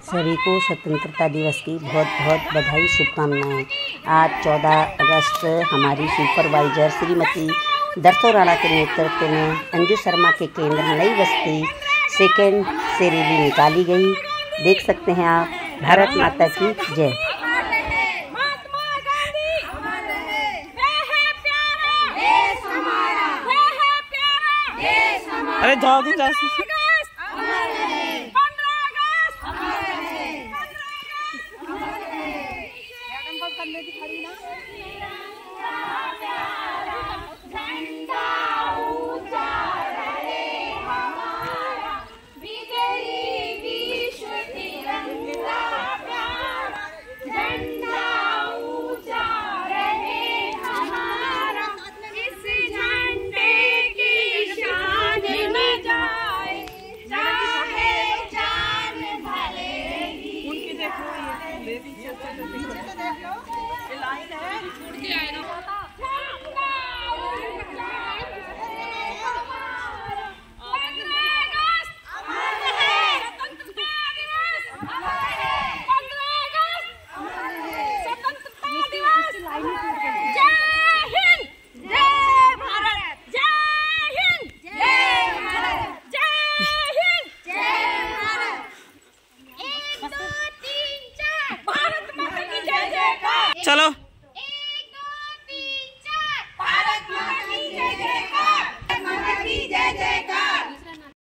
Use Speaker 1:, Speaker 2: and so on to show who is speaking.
Speaker 1: सभी को स्वतंत्रता दिवस की बहुत बहुत बधाई, शुभकामनाएं। आज 14 अगस्त हमारी सुपरवाइजर श्रीमती दर्शो राणा के नेतृत्व में अंजू शर्मा के केंद्र नई बस्ती सेकेंड से रैली निकाली गई। देख सकते हैं आप। भारत माता की जय।
Speaker 2: अरे जाओ दी जा। चलो।